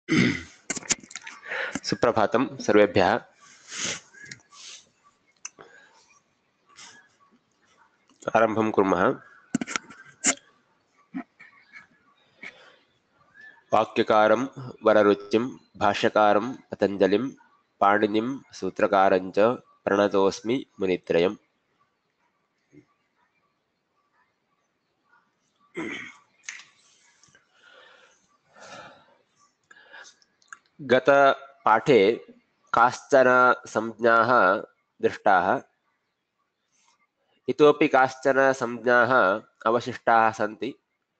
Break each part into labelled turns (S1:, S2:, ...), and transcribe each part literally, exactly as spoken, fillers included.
S1: सुप्रभातं सर्वेभ्यः। आरम्भं कुर्मः। वाक्यकारं वररुचिं भाष्यकारं पतञ्जलिं पाणिनिं सूत्रकारं च प्रणतोऽस्मि मुनित्रयम्। गतपाठे काश्चन संज्ञाः दृष्टाः, इतोपि काश्चन संज्ञाः अवशिष्टाः सन्ति।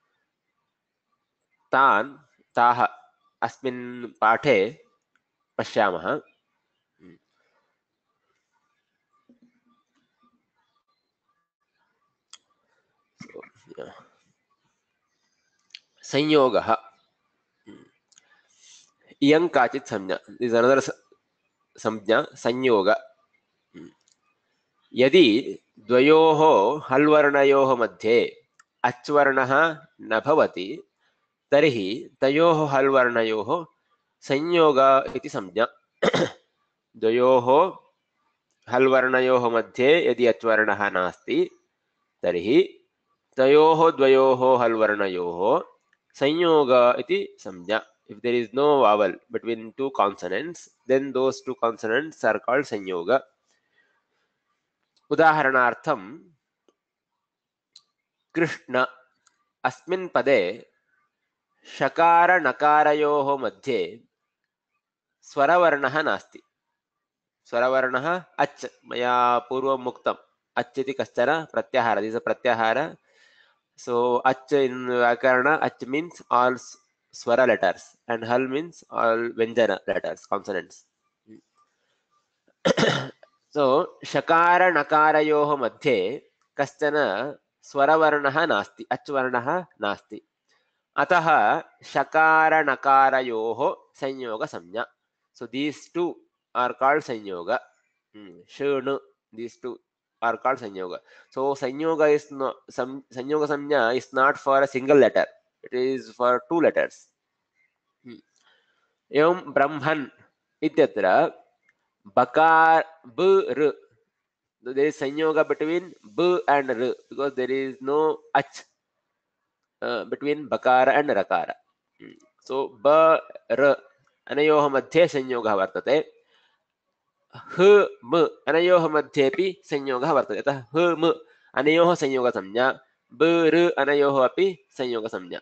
S1: तान् ताः अस्मिन् पाठे पश्यामः। संयोगः, इयं काचित् संज्ञा, इस् अनदर संज्ञा संयोग। यदि द्वयोः हल्वर्णयोः मध्ये अच्वर्णः न भवति तर्हि तयोः हल्वर्णयोः संयोग इति संज्ञा। द्वयोः हल्वर्णयोः मध्ये यदि अच्वर्णः नास्ति तर्हि तयोः द्वयोः हल्वर्णयोः संयोग इति संज्ञा. If there is no vowel between two consonants, then those two consonants are called संयोग. उदाहरणार्थं कृष्ण अस्मिन् पदे शकार नकारयोः मध्ये स्वरवर्णः नास्ति. स्वरवर्णः अच्, मया पूर्वम् उक्तम्, अच् इति कश्चन प्रत्याहारः, दिस् अ प्रत्याहार. So ach in Vyakarana, ach means all swara letters and hal means all vyanjana letters, consonants. So shakara nakarayoh मध्ये कश्चन स्वरवर्णः नास्ति, अच्वर्णः नास्ति. अतः शकार नकारयोः संयोग संज्ञा. So these two are called संयोग. Shunu, these two are called संयोग. So संयोग is not, संयोग संज्ञा is not for a single letter, it is for two letters. एवं ब्रह्मन् इत्यत्र bakar b r, there is संयोग between b and r because there is no ach uh, between bakara and rakara. So ba r अनयोः मध्ये संयोगः वर्तते. ह म अनयोः मध्येपि संयोगः वर्तते. अतः ह म अनयोः संयोगसंज्ञा, ब र अनयोः अपि संयोगसंज्ञा.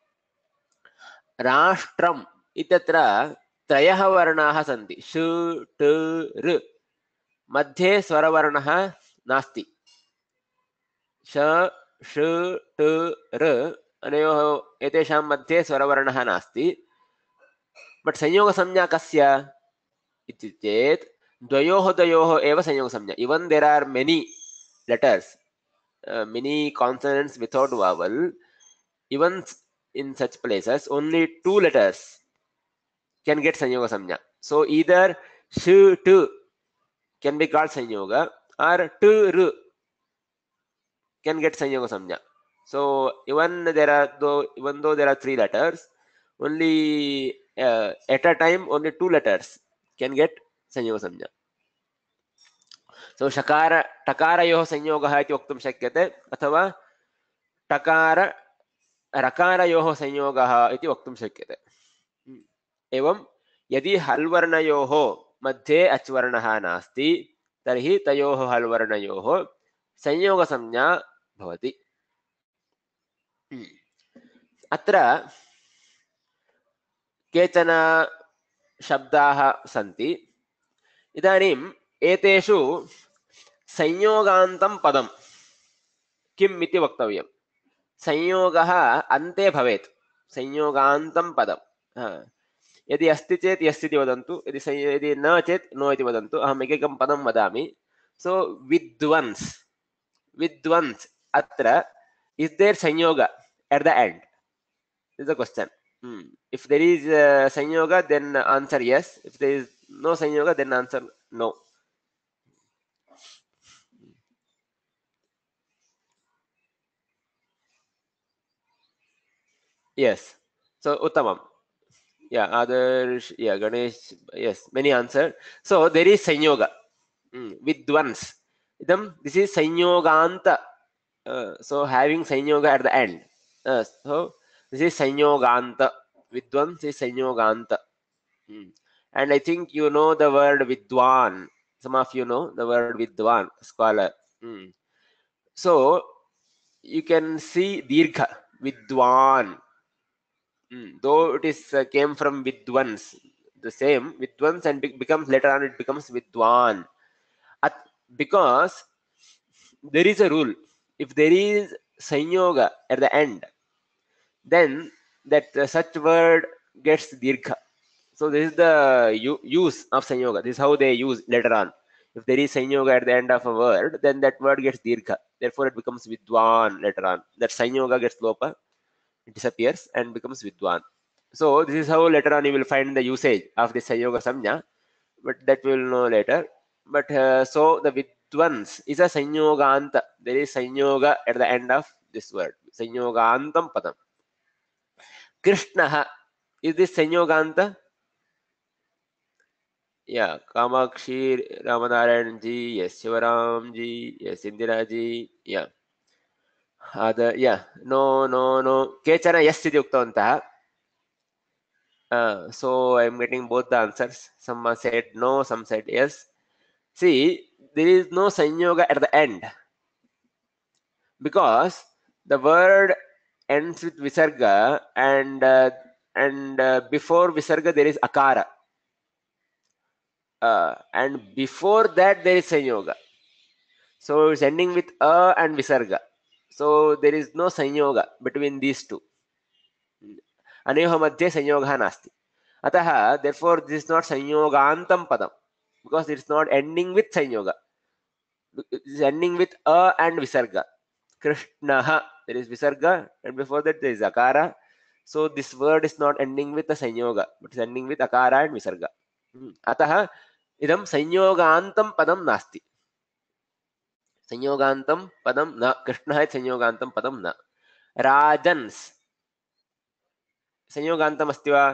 S1: राष्ट्रम् इत्यत्र त्रयः वर्णाः सन्ति. श ट र मध्ये स्वरवर्णः नास्ति. श श ट र अनयोः एतेषां मध्ये स्वरवर्णः नास्ति. बट संयोगसंज्ञा कस्य इति चेत् द्वयोः द्वयोः एव संयोगसंज्ञा. Even there are many letters, uh, many consonants without vowel, even in such places only two letters can get sanyoga samnya. So either sh t can be called sanyoga or t r can get sanyoga samnya. So even there are though even though there are three letters, only uh, at a time only two letters can get sanyoga samnya. So shakara takarayoः संयोगः इति वक्तुं शक्यते, अथवा टकार रकारयोः संयोगः इति वक्तुं शक्यते. एवं यदि हल्वर्णयोः मध्ये अच्वर्णः नास्ति तर्हि तयोः हल्वर्णयोः संयोगसंज्ञा भवति. अत्र केचन शब्दाः सन्ति. इदानीम् एतेषु संयोगान्तं पदं किम् इति वक्तव्यं. संयोगः अन्ते भवेत्. संयोगान्तं पदं यदि अस्ति चेत् यस् इति वदन्तु, यदि यदि न चेत् नो इति वदन्तु. अहम् एकैकं पदं वदामि. सो विद्वंस्, विद्वंस् अत्र is there samyoga at the end is the question. If there is samyoga then answer yes, if there is no संयोग then answer no. Yes, so उत्तमम्. Yeah, Adarsh, yeah, Ganesh, yes, many answer. So there is Sanyoga. Mm, Vidvans. Idam, this is Sanyoganta. Uh, so having Sanyoga at the end. Uh, so this is Sanyoganta. Vidvans is Sanyoganta. Mm. And I think you know the word Vidwan. Some of you know the word Vidwan, scholar. Mm. So you can see Dirgha, Vidwan. Mm. Though it is uh, came from Vidwans, the same Vidwans, and be becomes later on it becomes Vidwan. At, because there is a rule. If there is Sanyoga at the end, then that uh, such word gets Dirgha. So this is the use of Sanyoga. This is how they use later on. If there is Sanyoga at the end of a word, then that word gets Dirgha. Therefore, it becomes Vidwan later on. That Sanyoga gets Lopa, it disappears and becomes Vidwan. So this is how later on you will find the usage of the Sanyoga Samnya, but that we will know later. But uh, so the Vidwans is a Sanyoganta. There is Sanyoga at the end of this word. Sanyogantam Padam. Krishnaha. Is this Sanyoganta? Yeah, Kamakshi, Ramanarayan ji, yes, Shivaram ji, yes, Indira ji, yeah. Other, yeah, no, no, no. Kechana, yes, iti uktavantah. Uh, so I'm getting both the answers. Some said no, some said yes. See, there is no sanyoga at the end because the word ends with visarga, and uh, and uh, before visarga there is akara, uh, and before that there is sanyoga. So it's ending with a and visarga. So there is no sanyoga between these two. अनयोः मध्ये संयोगः नास्ति. अतः therefore this is not संयोगान्तं पदं because it is not ending with संयोग. It is ending with a and visarga. Krishnah, there is visarga, and before that there is akara. So this word is not ending with a sanyoga, but is ending with akara and visarga. अतः इदं संयोगान्तं पदं नास्ति. संयोगान्तं पदं न. कृष्णः संयोगान्तं पदं न. राजन्स संयोगान्तम् अस्ति वा?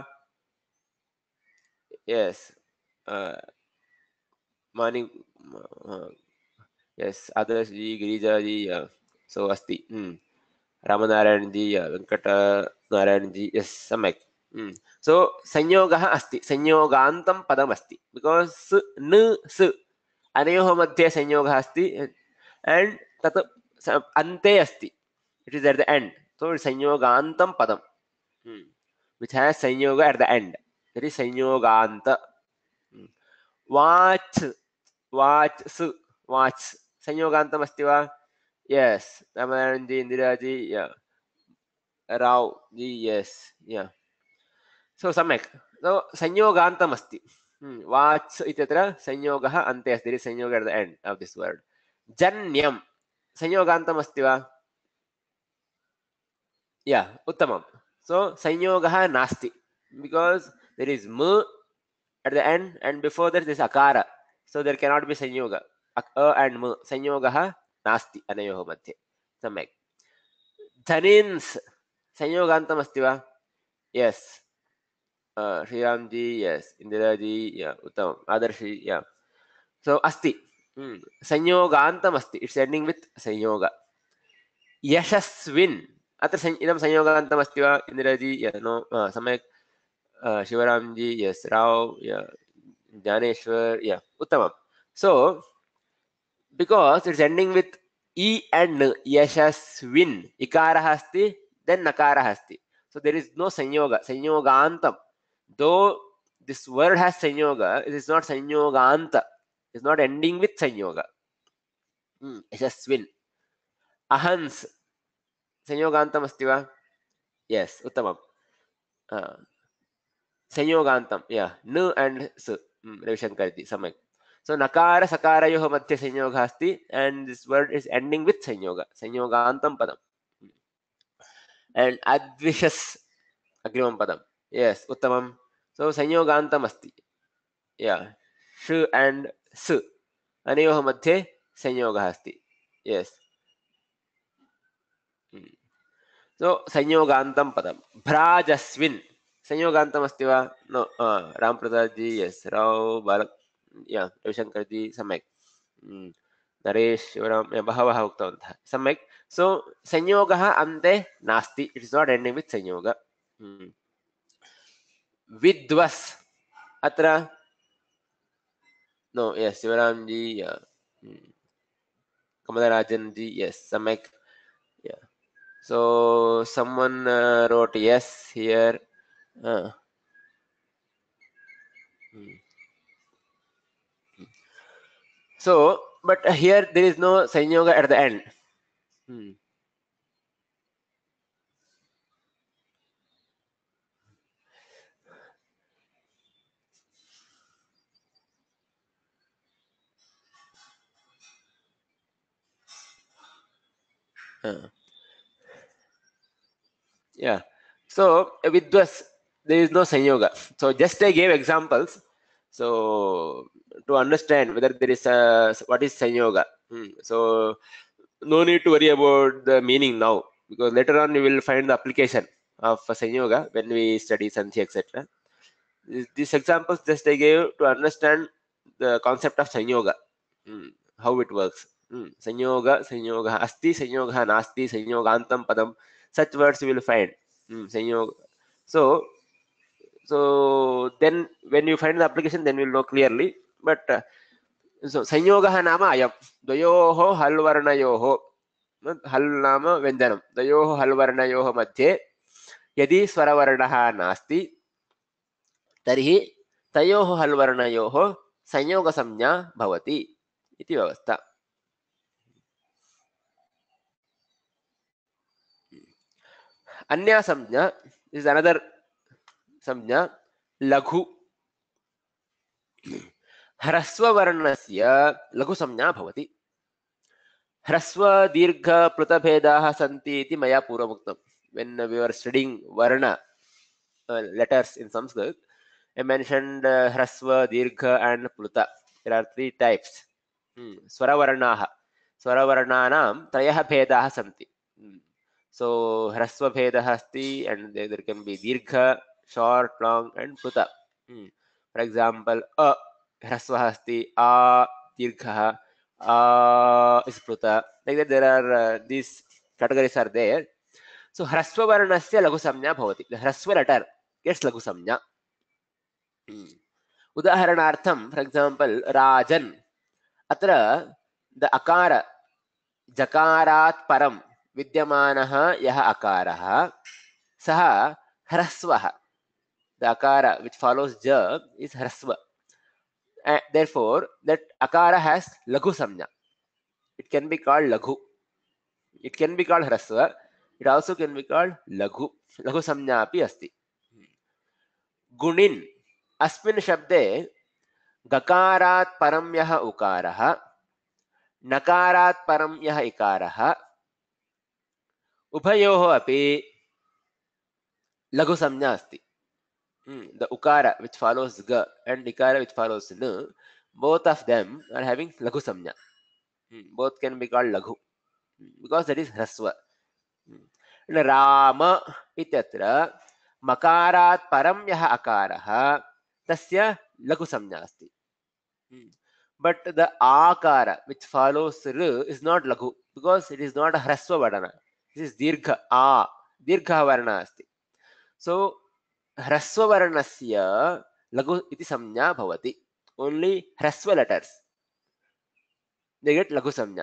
S1: Yes. Uh, Mani, uh, yes, Adarsh ji, Girija ji, yeah. So asti. Mm. Ramanarayan ji, yeah. Venkata Narayan ji, yes, सम्यक्. Mm. So संयोगः अस्ति. संयोगान्तं पदम् अस्ति. Because स, न, स अनयोः मध्ये संयोगः अस्ति and तत् अन्ते अस्ति. It is at the end. So it's संयोगान्तं padam, hmm, which has sanyoga at the end. That is sanyoganta. Hmm. Watch, watch, su, watch. Sanyogantam asti va? Yes. Ramanan ji, Indira ji, yeah. Rao ji, yes. Yeah. So सम्यक्. So संयोगान्तम् अस्ति. Hmm. Watch इत्यत्र संयोगः अन्ते अस्ति. There is संयोग at the end of this word. जन्यं संयोगान्तम् अस्ति वा? Yeah, उत्तमं. So संयोगः नास्ति because there is m at the end and before that there is akara. So there cannot be संयोग. A and m. संयोगः नास्ति अनयोः मध्ये. सम्यक्. धनिन्स् संयोगान्तम् अस्ति वा? Yes. Uh, Sriram ji, yes. Indira ji, yeah. Uttamam. Adarshi, yeah. So asti. Hmm. संयोगान्तम् अस्ति. It's ending with संयोग. यशस्विन् अत्र सं, इदं संयोगान्तम् अस्ति वा? इन्दिराजी, yeah, no, uh, सम्यक्. uh, Shivramji, yes, Rao, yeah, Dnyaneshwar, yeah, उत्तमं. So because it's ending with e and n, यशस्विन्, इकारः अस्ति, then नकारः अस्ति. So there is no संयोग, संयोगान्तं. Though this word has संयोग, it is not संयोगान्त. It's not ending with संयोग. hmm, यशस्विन्. अहंस् संयोगान्तम् अस्ति वा? Yes, उत्तमम्. uh, संयोगान्तं, yeah, न and s, mm, रविशङ्कर इति सम्यक्. So नकार सकारयोः मध्ये संयोगः अस्ति and this word is ending with संयोग, संयोगान्तं पदम्. And advishas अग्रिमं पदं. Yes, उत्तमं. So संयोगान्तम् अस्ति. Yeah, sh and s अनयोः मध्ये संयोगः अस्ति. Yes. So संयोगान्तं पदं. भ्राजस्विन् संयोगान्तमस्ति वा? No. Ram Prasad ji, yes. Rao Balak, yeah Ravishankar जी, सम्यक्. नरेश, शिवराम, बहवः उक्तवन्तः, सम्यक्. सो संयोगः अन्ते नास्ति. It is not ending with samyoga. विद्वस् अत्र no. Yes, Shivaram ji, yeah Kamalrajan ji, yes, सम्यक्. Yeah. So someone uh, wrote yes here. Uh, hmm. So, but here there is no sanyoga at the end. Hmm. Uh, yeah. So with this, there is no sanyoga. So just I gave examples. So to understand whether there is a what is sanyoga. Hmm. So no need to worry about the meaning now, because later on you will find the application of sanyoga when we study Santhi, et cetera. These examples just I gave to understand the concept of sanyoga, mm, how it works. Mm, sanyoga, sanyoga, asti, sanyoga, nasti, sanyogantam padam. Such words you will find. Mm, sanyoga. So, so then when you find the application, then you will know clearly. But uh, so sanyoga nama ayam. Dvayoho halvarnayoho. हल नाम व्यंजनम. दयोः हल्वर्णयोः मध्ये यदि स्वरवर्णः नास्ति तर्हि तयोः हल्वर्णयोः संयोगसंज्ञा भवति इति व्यवस्था. अन्या संज्ञा इज अनदर संज्ञा लघु. ह्रस्ववर्णस्य लघु संज्ञा भवति. ह्रस्व दीर्घ प्लुतभेदाः सन्ति इति मया पूर्वमुक्तं. When we were studying varna uh, letters in Sanskrit, I mentioned uh, hrasva, dirgha and pluta. There are three types. Hmm. Swaravarnaha. Swaravarnanam trayah bhedaah santi. Hmm. So hrasva bhedah asti, and there, there can be dirgha, short, long, and pluta. Hmm. For example, a hrasva asti, a dirgha, a is pluta. Like that, there are uh, these categories are there. So hrasva varnasya lagu samnya bhavati. The hrasva letter gets lagu samnya. Hmm. उदाहरणार्थं, for example, Rajan. अत्र the अकार जकारात् परं विद्यमानः यः अकारः सः ह्रस्वः. The अकार which follows j is ह्रस्व. Uh, therefore that akara has laghu samnya. It can be called laghu. It can be called hrasva. It also can be called laghu. Laghu samnya api asti. गुणिन् अस्मिन् शब्दे गकारात् परं यः उकारः, नकारात् परं यः इकारः, उभयोः अपि लघु संज्ञा अस्ति. The ukara which follows ga and ikara which follows n, both of them are having laghu samnya. Both can be called laghu because that is hrasva. Rama ityatra makarat param yah akarah tasya laghu samnya asti. But the akara which follows r is not laghu because it is not a hrasva varna. This is dirgha. A dirgha varna asti. So ह्रस्व वर्णस्य लघु इति संज्ञा भवति. Only ह्रस्व letters they get लघु संज्ञा.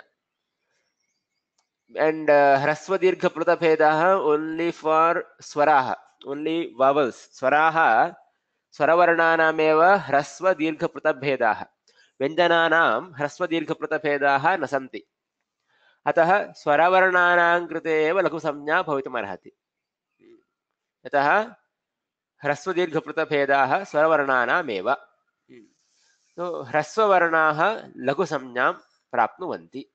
S1: And uh, ह्रस्व दीर्घ प्लुत भेदाः only for स्वराः, only vowels. स्वराः स्वरवर्णानामेव ह्रस्व दीर्घ प्लुत भेदाः. व्यञ्जनानां ह्रस्व दीर्घ प्लुत भेदाः न सन्ति. अतः स्वरवर्णानां कृते एव लघु संज्ञा भवितुमर्हति. अतः ह्रस्व दीर्घ प्लुत भेदाः स्वरवर्णानामेव. तो ह्रस्ववर्णाः लघु संज्ञां प्राप्नुवन्ति.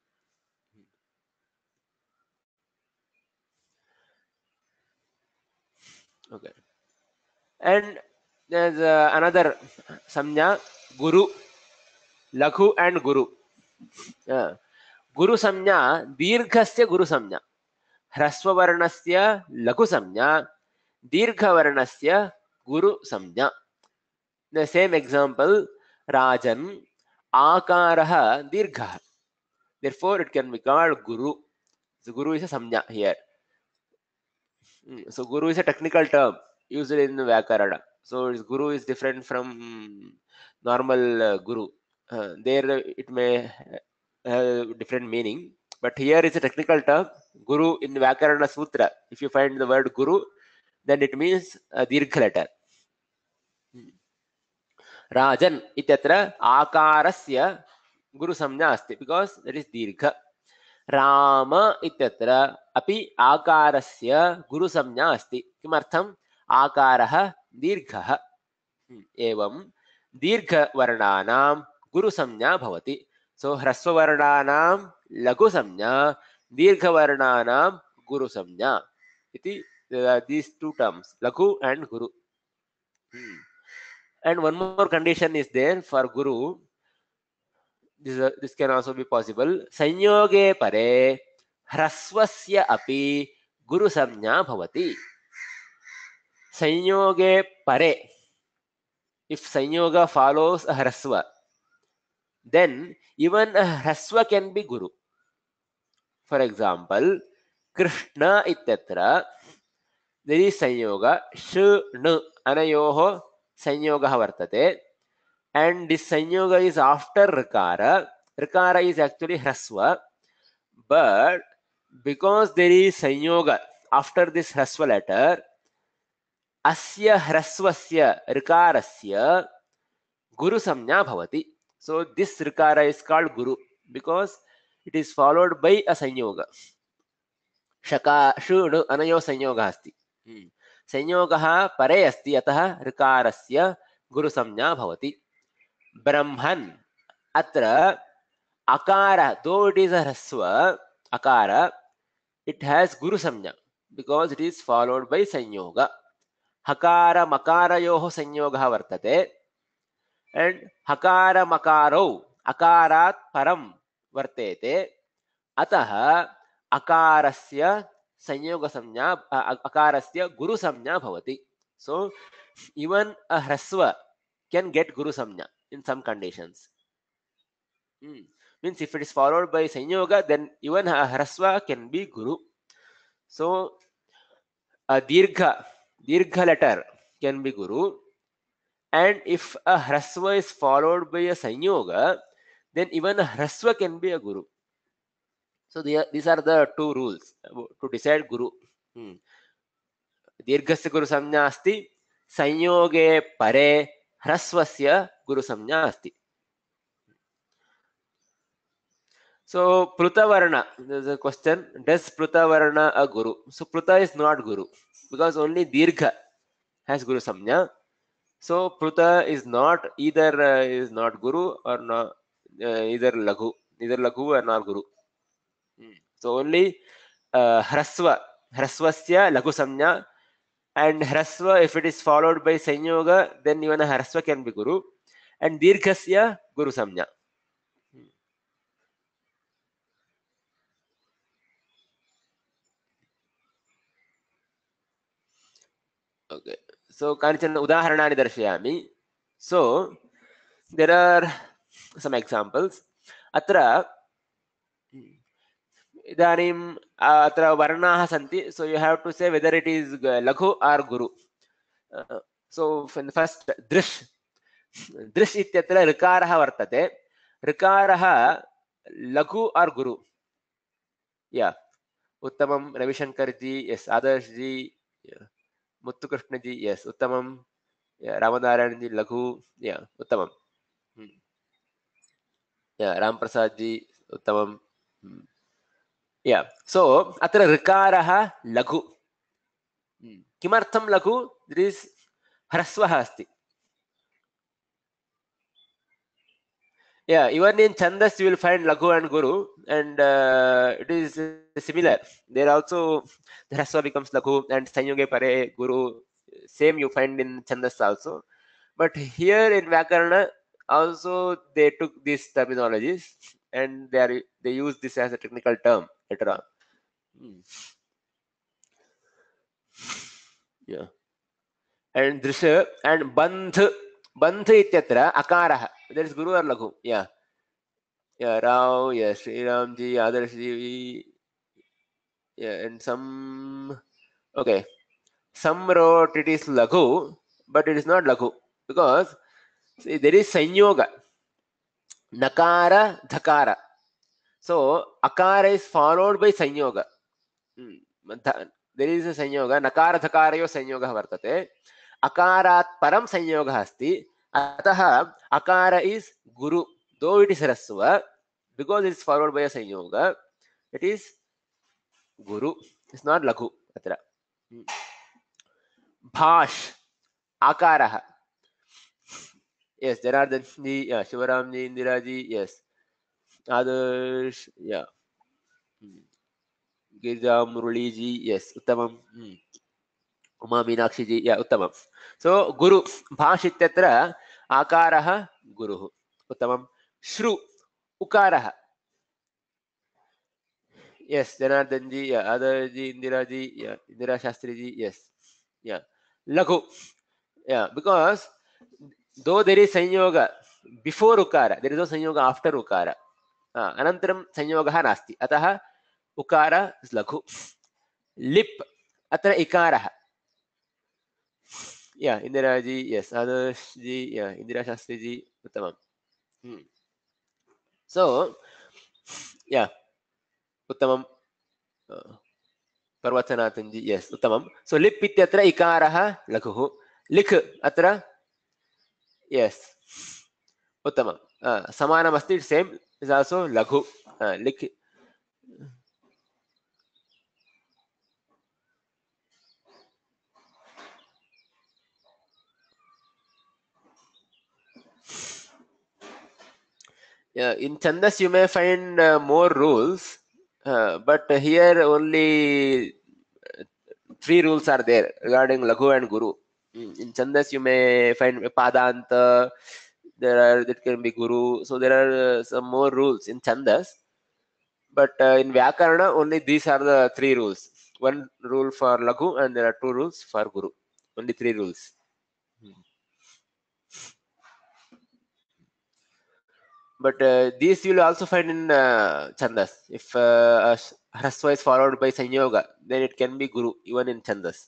S1: Okay. And there's uh, another samnya, guru. Laghu and guru. Uh, guru samnya dirghasya guru samnya. ह्रस्ववर्णस्य लघु संज्ञा, दीर्घवर्णस्य Guru Samjna. The same example, Rajan, Akaraha Dirgha. Therefore, it can be called Guru. So, Guru is a Samjna here. So, Guru is a technical term used in Vyakarana. So, Guru is different from normal uh, Guru. Uh, there, uh, it may have different meaning. But here is a technical term, Guru in Vyakarana Sutra. If you find the word Guru, then it means a Dirgha letter. Rajan ityatra akarasya Guru Samjna asti because that is Dirgha. Rama ityatra api akarasya Guru Samjna asti. Kimartham? Akarah Dirghah. Evam Dirgha Varnanam Guru Samjna bhavati. So Hrasva Varnanam Lagu Samjna, Dirgha Varnanam Guru Samjna. Iti, uh, these two terms, Lagu and Guru. Hmm. And one more condition is there for Guru. This, uh, this can also be possible. Sanyoge pare Hrasvasya api Guru Samjna bhavati. Sanyoge pare. If Sanyoga follows a Hrasva, then even a Hrasva can be Guru. For example, Krishna ityatra, there is Sanyoga, Sh, N, Anayoho Sanyoga vartate, and this Sanyoga is after Rikara. Rikara is actually Hrasva, but because there is Sanyoga after this Hrasva letter, Asya Hrasvasya Rikarasya Guru Samjna bhavati. So this Rikara is called Guru because it is followed by a Sanyoga. Shaka Shunu Anayo Sanyoga asti. Sanyoga pare asti atah Rikarasya Guru Samjna bhavati. Brahman atra Akara, though it is a Hrasva, Akara, it has Guru Samjna because it is followed by Sanyoga. Hakara Makarayoho Sanyoga vartate. And Hakara Makaro Akarat Param Vartete. Ataha Akarasya Sanyoga Samjna Akarasya Guru Samjna bhavati. So even a Hrasva can get Guru Samjna in some conditions. Hmm. Means if it is followed by Sanyoga, then even a Hrasva can be Guru. So a Dirgha, Dirgha letter can be Guru. And if a Hrasva is followed by a Sanyoga, then even a Hrasva can be a Guru. So the, these are the two rules to decide Guru. Hmm. Dirghasya Guru Samjna asti, Sanyoge pare Hrasvasya Guru Samjna asti. So Prutavarna, there's a question, does Prutavarna a Guru? So Pruta is not Guru because only Dirgha has Guru Samjna. So Pruta is not either uh, is not Guru or not uh, either Laghu, either Laghu or not Guru. Hmm. So only uh, Hrasva, Hrasvasya Laghu Samjna, and Hrasva, if it is followed by Sanyoga, then even a Hrasva can be Guru, and Dirghasya Guru Samjna. Okay. So Kanichan Udaharanani Darshayami. So there are some examples. Atra Idanim Atra Varnaha Santi. So you have to say whether it is Laghu or Guru. Uh, so in the first Drish. Drish ityatra Rikaraha vartate. Rikaraha Laghu or Guru. Yeah. Uttamam Ravishankar ji, yes, Adarsh ji, yeah. Muttu Krishna ji, yes, Uttamam, yeah, Ramanarayan ji, Laghu, yeah, Uttamam. Hmm. Yeah, Ram Prasad ji, Uttamam. Hmm. Yeah, so atra Rikaraha Laghu. Hmm. Kimartham Laghu? There is Hrasvaha asti. Yeah, even in Chandas you will find Laghu and Guru, and uh, it is similar. There also the Hrasva becomes Laghu and Sanyoge Pare Guru. Same you find in Chandas also. But here in Vyakarana also they took these terminologies and they are they use this as a technical term later on. Hmm. Yeah. and drisha and bandh. Bandh ityatra akarah. There is guru or laghu? Yeah. Yeah, Rao, yes, Sri Ramji, Adarsh ji, yeah, and some, okay, some wrote it is laghu, but it is not laghu because see, there is sanyoga, nakara, dhakara. So akara is followed by sanyoga. Hmm. There is a sanyoga, nakara dhakarayo sanyoga vartate. Akarat param sanyoga asti. Ataha akara is guru. Though it is rasva, because it is followed by a sanyoga, it is guru. It's not laghu. Atra. Hmm. Bhash, akaraha. Yes, Janardhan ji, yeah, Shivaram ji, Indira ji, yes. Others, yeah. Hmm. Girja Murali ji, yes, Uttamam. Hmm. Uma Meenakshi ji, yeah, Uttamam. So, Guru, Bhash ityatra, akaraha, Guru. Uttamam. Shru, ukaraha. Yes, Janardhan ji, yeah, Adar ji, Indira ji, yeah, Indira Shastri ji, yes. Yeah. Laghu, yeah, because though there is sanyoga before ukara, there is no sanyoga after ukara. Uh, anantaram sanyoga nasti. Ataha ukara is laghu. Lip, atra ikara. Yeah, Indira ji, yes. Adarsh ji, yeah. Indira Shastri ji, uttamam. Hmm. So, yeah, uttamam. Uh, Parvatanathan ji, yes, uttamam. So, lip ityatra ikaraha laghu. Lik, atra, yes, uttamam. Uh, samanam asti, same is also laghu. Uh, lik. Yeah, in Chandas you may find uh, more rules, uh, but here only uh, three rules are there regarding Laghu and Guru. Mm, in Chandas you may find Padanta, there are that can be Guru, so there are uh, some more rules in Chandas. But uh, in Vyakarana only these are the three rules. One rule for Laghu and there are two rules for Guru. Only three rules. But uh, these you will also find in uh, Chandas. If uh, Hraswa is followed by Sanyoga, then it can be Guru, even in Chandas.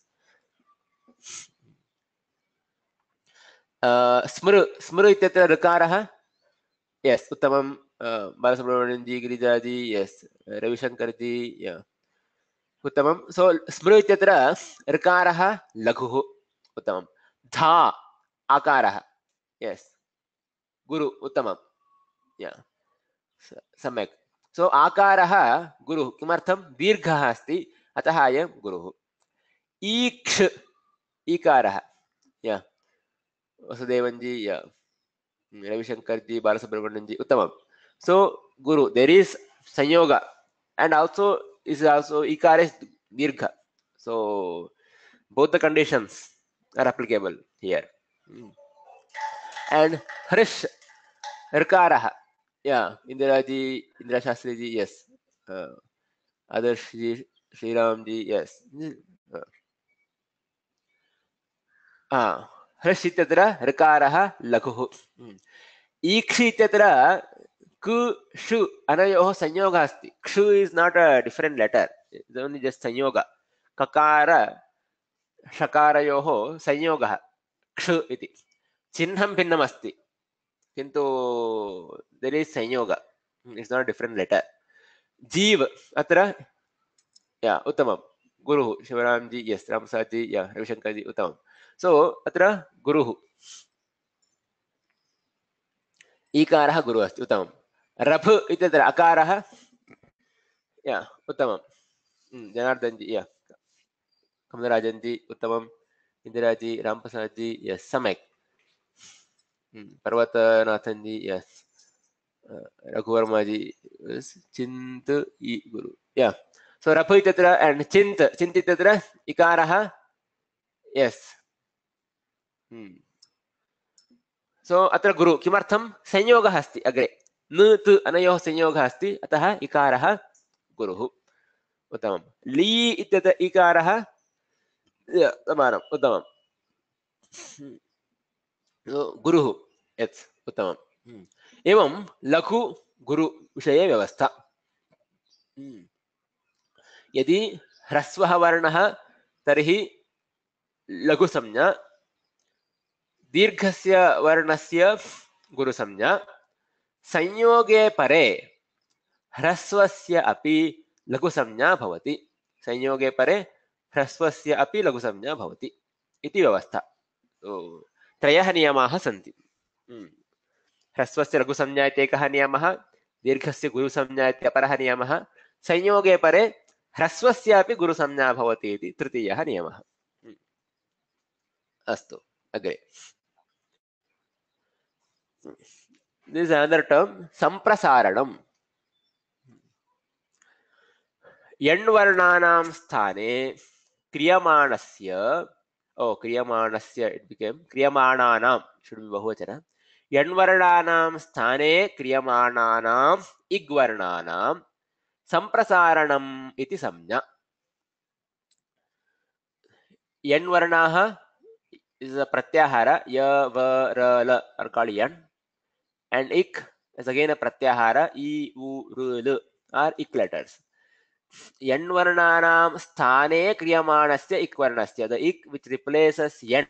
S1: Uh, Smru, Smru ityatra Rikaraha. Yes, Uttamam, uh, Balasubramanian ji, Girija ji, yes, Ravi Shankar ji, yeah. Uttamam. So, Smru ityatra Rikaraha Laghuhu. Uttamam. Dha, Akaraha. Yes. Guru, Uttamam. Yeah. सम्यक्. सो आकारः गुरुः. किमर्थं दीर्घः अस्ति, अतः अयं गुरुः. ईक्ष् ईकारः. या वसुदेवन जी, या रविशंकर जी, बालसुब्रह्मण्यन जी, उत्तमं. So guru, there is samyoga and also is also ikar is dirgha. So both the conditions are applicable here. And hrish rkarah. Yeah, Indira ji, Indira Shastri ji, yes. Uh, Adarsh ji, Sri Ram ji, yes. Ah, hrish ityatra rkarah laghuh. Ikshi ityatra ku shu anayoh sanyoga asti. Kshu is not a different letter. It's only just sanyoga. Kakara shakarayoh sanyoga. Kshu iti. Chinnam pinnam asti. Kintu there is sanyoga. It's not a different letter. Jeev atra, yeah, uttamam. Guru, Shivaram ji, yes, Ramsad ji, yeah, Ravi Shankar ji, uttamam. So atra guru. Ikarah guru asti, uttamam. Rabh ityatra akarah, yeah, uttamam. Janardhan ji, yeah. Kamlarajan ji, uttamam. Indira ji, Rampasad ji, yes, samek. Parvatanathan ji, yes. Uh, Raghuvarma ji, yes. Chint I guru, yeah. So Rapha ityatra and Chint, Chint ityatra ikaraha, yes. Hmm. So अत्र गुरु किमर्थं संयोगः अस्ति अग्रे न तु अनयोः संयोगः अस्ति अतः इकारः गुरुः. उत्तमं. ली इत्यत्र इकारः समानम्. उत्तमं. गुरुः यत् उत्तमम्। एवं लघु गुरु विषये व्यवस्था। यदि ह्रस्वः वर्णः तर्हि लघुसंज्ञा, दीर्घस्य वर्णस्य गुरुसंज्ञा, संयोगे परे ह्रस्वस्य अपि लघुसंज्ञा भवति। संयोगे परे ह्रस्वस्य अपि लघुसंज्ञा भवति इति व्यवस्था। त्रयः नियमाः सन्ति। ह्रस्वस्य लघुसंज्ञा इत्येकः नियमः, दीर्घस्य गुरुसंज्ञा इत्यपरः नियमः, संयोगे परे ह्रस्वस्यापि गुरुसंज्ञा भवति इति तृतीयः नियमः। अस्तु, अग्रे। This is another term, सम्प्रसारणम्। यण्वर्णानां स्थाने क्रियमाणस्य, ओ क्रियमाणस्य it became क्रियमाणानां, should be बहुवचन, यण्वर्णानां स्थाने क्रियमाणानाम् इग्वर्णानां सम्प्रसारणम् इति संज्ञा। यण्वर्णाः is a pratyahara, ya, va, ra, la are called yan, and ik is again a pratyahara, i, u, ru, lu are ik letters. Yan varnanam sthane kriyamanasya ik varnasya, the ik which replaces yan,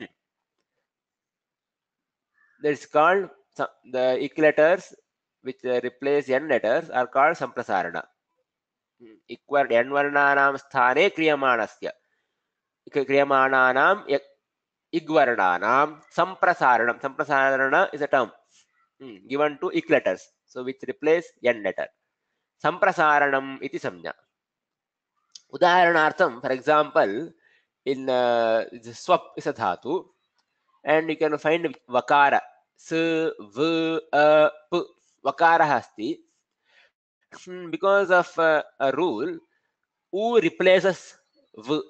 S1: that is called, the ik letters which replace yan letters are called samprasarana. Ik yan varnanam sthane kriyamanasya, kriyamananam igvarnanam samprasaranam. Samprasarana is a term hmm, given to ik letters, so which replace yan letter. Samprasaranam iti samjna. Udaharanartham, for example, in uh, swap is a dhatu, and you can find vakara, s, v, a, p, vakara asti. Because of uh, a rule, u replaces v.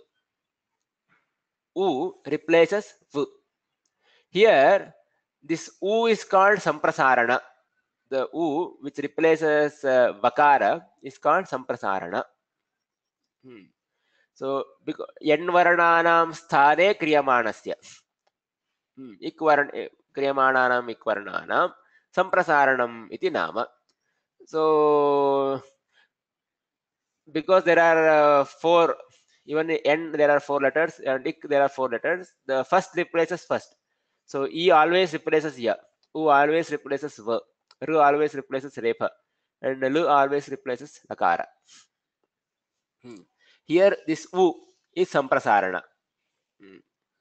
S1: U replaces v. Here, this u is called samprasarana. The u which replaces uh, vakara is called samprasarana. Hmm. So, because yanvarnanam sthane kriyamanasya, hmm. ikvarn kriyamananam ikvarnanam samprasaranam iti nama. So, because there are uh, four, even in n there are four letters, and ik there are four letters, the first replaces first. So e always replaces ya, u always replaces v, ru always replaces repa, and lu always replaces lakara. Hmm. Here this u is samprasarana. Hmm.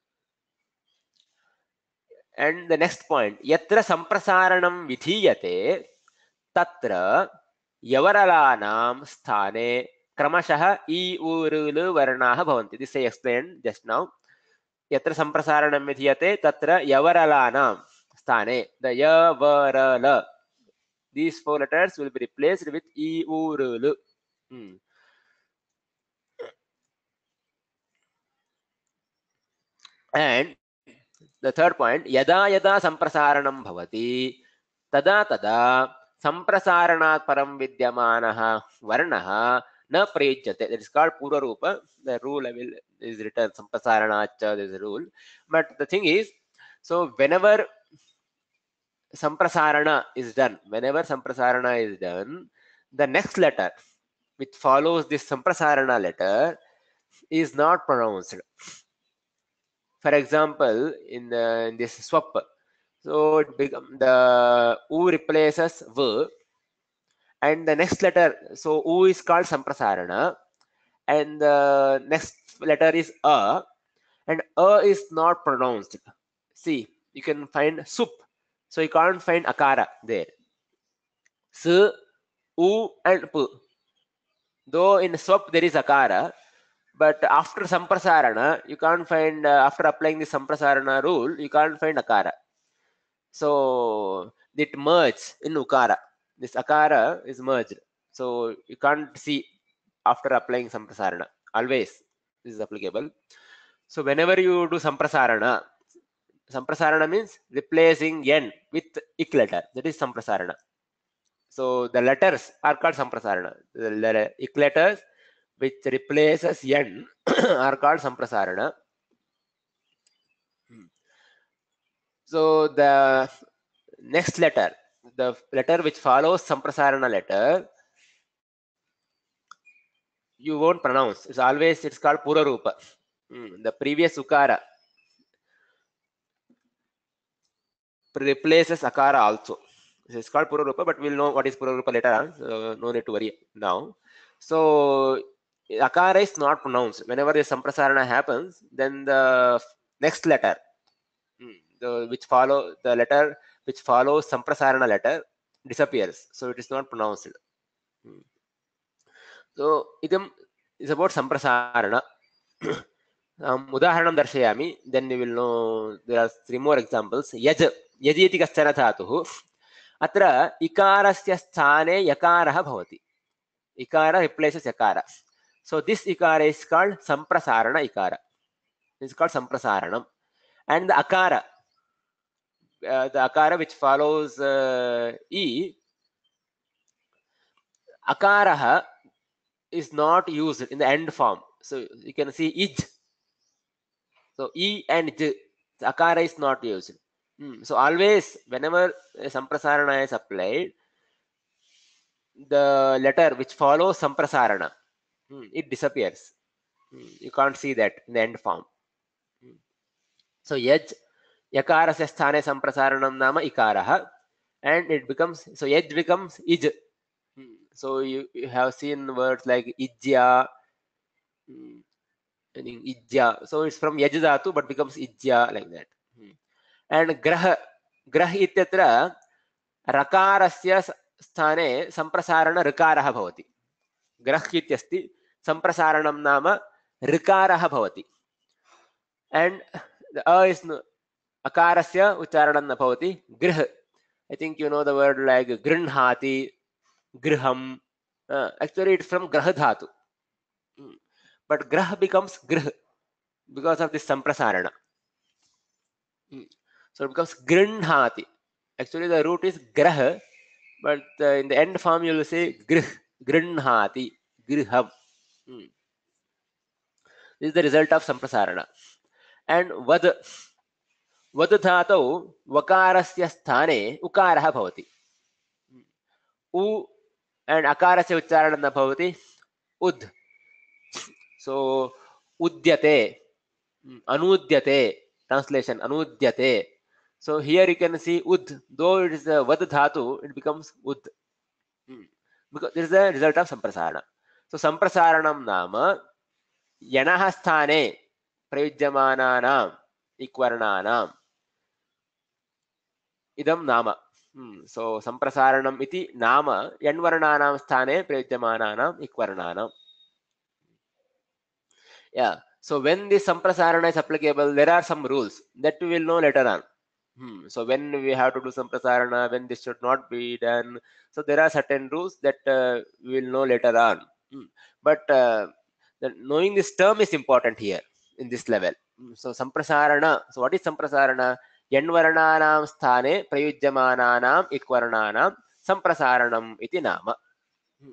S1: And the next point, yatra samprasaranam vidhiyate tatra yavaralanam sthane kramashah i u ru lu varnaah bhavanti. This I explained just now. Yatra samprasaranam vidhiyate tatra yavaralanam sthane, the ya, va, ra, la, these four letters will be replaced with i, u, ru, lu. Hmm. And the third point, yada yada samprasaranam bhavati tada tada samprasaranat param vidyamanaha varnaha na prayajyate. That is called pura rupa. The rule will is written samprasaranacha, there is a rule. But the thing is, so whenever samprasarana is done, whenever samprasarana is done, the next letter which follows this samprasarana letter is not pronounced. For example, in, the, in this swap, so it become the u replaces v, and the next letter, so u is called samprasarana, and the next letter is a, and a is not pronounced. See, you can find sup, so you can't find akara there. S, u, and p. Though in swap there is akara, but after samprasarana, you can't find, uh, after applying the samprasarana rule, you can't find akara. So it merges in ukara. This akara is merged. So you can't see after applying samprasarana. Always this is applicable. So whenever you do samprasarana, samprasarana means replacing n with ik letter. That is samprasarana. So the letters are called samprasarana. The ik letters which replaces n are called samprasarana. So the next letter, the letter which follows Samprasarana letter, you won't pronounce. It's always, it's called Pura Rupa. Mm, the previous Ukara replaces Akara also. It's called Pura Rupa, but we'll know what is Pura Rupa later on. So no need to worry now. So Akara is not pronounced. Whenever the Samprasarana happens, then the next letter, mm, the which follow the letter which follows Samprasarana letter disappears. So it is not pronounced. Mm. So idam is about Samprasarana. um, उदाहरणं दर्शयामि, then we will know. There are three more examples. यज यजि इति कश्चन धातुः, अत्र इकारस्य स्थाने यकारः भवति. Ikara replaces yakara. So this ikara is called samprasarana ikara. It's called samprasaranam. And the akara, uh, the akara which follows uh, e, akaraha is not used in the end form. So you can see ij. So e and j, the akara is not used. Hmm. So always, whenever samprasarana is applied, the letter which follows samprasarana, hmm, it disappears. Hmm. You can't see that in the end form. Hmm. So yaj, yakarasya sthane samprasaranam nama ikaraha, and it becomes, so yaj becomes ij. Hmm. So you, you have seen words like ijya, hmm, meaning ijya. So it's from yaj dhatu but becomes ijya, like that. Hmm. And grah, grah ityatra rakarasya sthane samprasarana rikarah bhavati. Grah ityasti samprasaranam nama rikarah bhavati. And the a is no, akarasya ucharanam na bhavati. Grih, I think you know the word like grinhati, griham. Uh, actually, it's from grah dhatu. Mm. But grah becomes grih because of this samprasarana. Mm. So it becomes grinhati. Actually, the root is grah, but uh, in the end form, you will say grih, grinhati, griham. Mm. This is the result of samprasarana. And vad, vad dhatau vakarasya sthane ukarah bhavati. U and akarasya ucharanam na bhavati ud. So udyate, anudyate, translation anudyate. So here you can see ud, though it is a vad dhatu, it becomes ud. Hmm. Because this is the result of samprasarana. So samprasaranam nama yanah sthane prayujyamananam ikvarnanam idam nama. Hmm. So samprasaranam iti nama yanvarnanam sthane prayujyamananam ikvarnanam. Yeah. So when this samprasarana is applicable, there are some rules that we will know later on. Hmm. So when we have to do samprasarana, when this should not be done. So there are certain rules that uh, we will know later on. Hmm. But uh, the, knowing this term is important here in this level. Hmm. So samprasarana. So what is samprasarana? Yanvarnanam sthane prayujyamananam ikvarnanam samprasaranam iti nama. Hmm.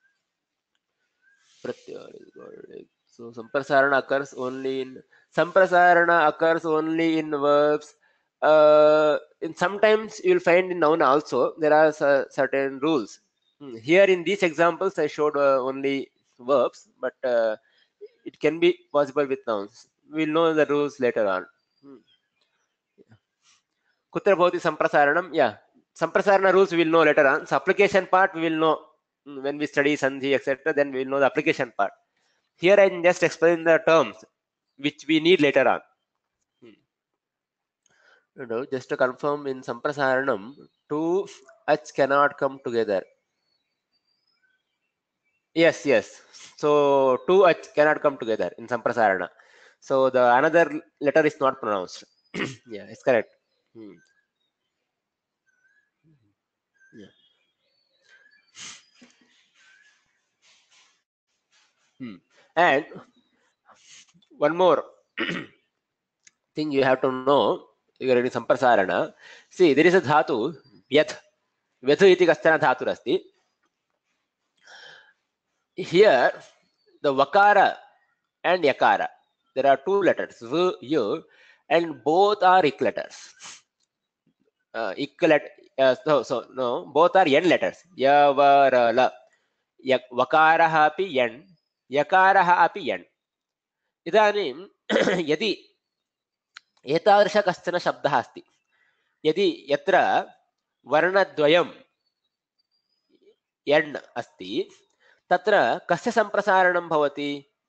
S1: So samprasarana occurs only in samprasarana occurs only in verbs. Uh, in sometimes you will find in noun also there are certain rules. Hmm. Here in these examples I showed uh, only verbs, but uh, it can be possible with nouns. We will know the rules later on. Hmm. Kutra bhavati samprasaranam? Yeah, samprasarana rules we will know later on. So application part we will know when we study sandhi, et cetera. Then we will know the application part. Here I just explain the terms which we need later on. Hmm. You know, just to confirm, in samprasaranam, two h cannot come together. Yes, yes. So two h cannot come together in samprasarana. So the another letter is not pronounced. Yeah, it's correct. Hmm. Yeah. Hmm. And one more thing you have to know regarding samprasarana. See, there is a dhatu, yath. Vyathu iti kashchana dhatu asti. Here, the vakara and yakara, there are two letters, v, y, and both are ik letters. uh, ik let uh, so so no both are n letters ya va ra la yak vakarah api n yakarah api n इदानीं यदि एतादृश कश्चन शब्दः अस्ति यदि यत्र वर्णद्वयं यण् अस्ति तत्र कस्य सम्प्रसारणं भवति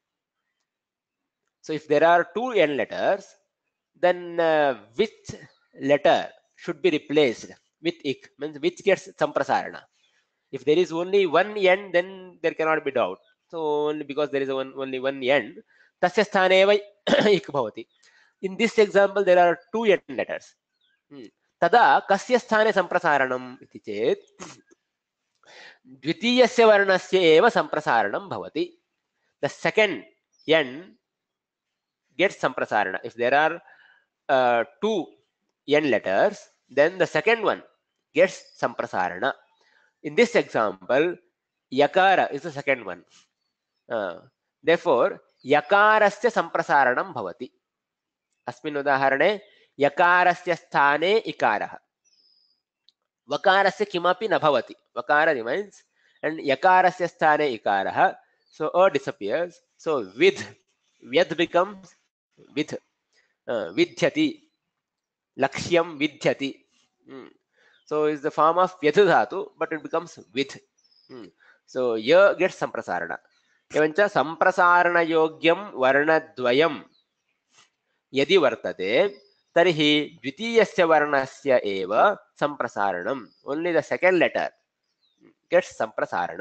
S1: so if there are two n letters then uh, which letter should be replaced with ik means which gets samprasarana if there is only one n then there cannot be doubt so only because there is one, only one n tasya sthane eva ik bhavati in this example there are two n letters hmm. tada kasya sthane samprasaranam iti chet द्वितीयस्य वर्णस्य एव सम्प्रसारणं भवति the second n gets samprasarana if there are uh, two n letters then the second one gets samprasarana in this example yakara is the second one uh, therefore yakarasya samprasaranam bhavati अस्मिन् उदाहरणे यकारस्य स्थाने इकारः वकारस्य किमपि न भवति वकार remains and yakarasya sthane ikarah so a disappears so with vyad becomes with uh, vidhyati lakshyam vidhyati mm. so is the form of vyad dhatu but it becomes with mm. so ya gets samprasarana evancha samprasarana yogyam varnadvayam यदि वर्तते तर्हि द्वितीयस्य वर्णस्य एव सम्प्रसारणम् only the second letter gets samprasarana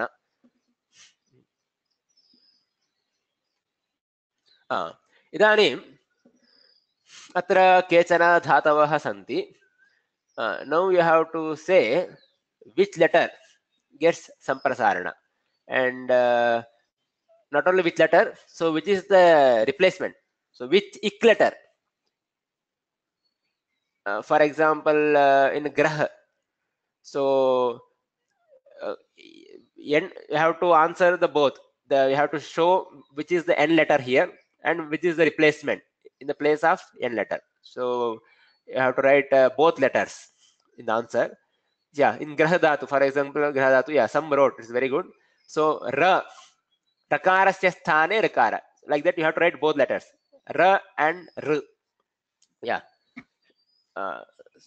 S1: इदानीम् अत्र केचन धातवः सन्ति नौ you have to say which letter gets samprasarana and not only which letter so which is the replacement so which ik letter uh, for example uh, in grah so uh, n, you have to answer the both the you have to show which is the n letter here and which is the replacement in the place of n letter so you have to write uh, both letters in the answer yeah in grah dhatu for example grah dhatu yeah some wrote it's very good so ra takarasya sthane rakara like that you have to write both letters ra and r yeah uh,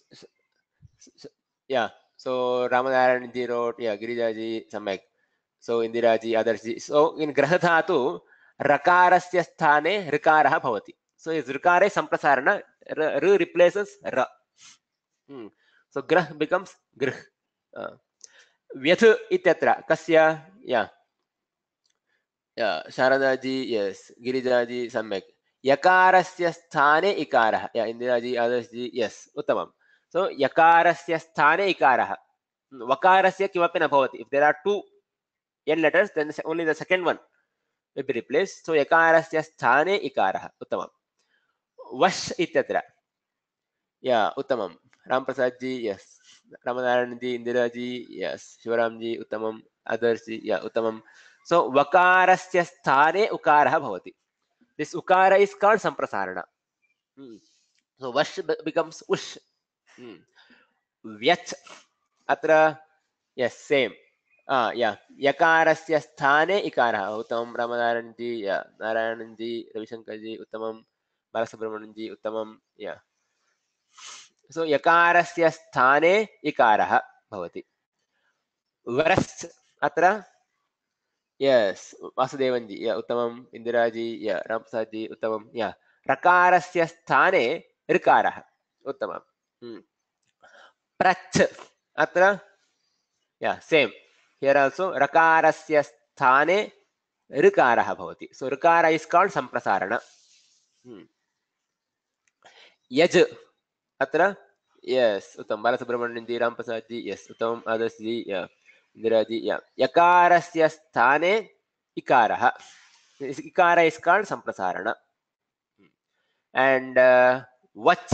S1: yeah so Ramanarayan ji wrote yeah Girija ji samyak so Indira ji others ji so in grah dhatu rakarasya sthane rikarah bhavati so is rikare samprasarana r replaces ra hmm. so grah becomes grh uh, vyath ityatra kasya yeah yeah Sharada ji yes Girija ji samyak yakarasya sthane ikarah yeah Indira ji others ji yes uttamam so yakarasya sthane ikarah vakarasya kimapi na bhavati if there are two n letters then only the second one will be replaced so yakarasya sthane ikarah uttamam vash ityatra yeah uttamam Ram Prasad ji yes Ramanarayan ji Indira ji yes Shivaram ji uttamam others ji yeah uttamam so vakarasya sthane ukarah bhavati this ukara is called samprasarana hmm. so vash becomes ush hmm. vyach atra yes same ah yeah yakarasya sthane ikarah uttamam Ramanarayan ji yeah Narayanan ji Ravishankar ji uttamam Balasubramanian ji uttamam yeah so yakarasya sthane ikarah bhavati varas atra yes Vasudevan ji yeah uttamam Indira ji yeah Ram Prasad ji uttamam yeah rakarasya sthane rikarah uttamam hmm. prach atra yeah same here also rakarasya sthane rikarah bhavati so rikara is called samprasarana hmm. yaj atra yes uttam Balasubramanian ji Ram Prasad ji yes uttam others ji yeah Indira ji yeah yakarasya sthane ikarah ikara is called samprasarana and uh, vach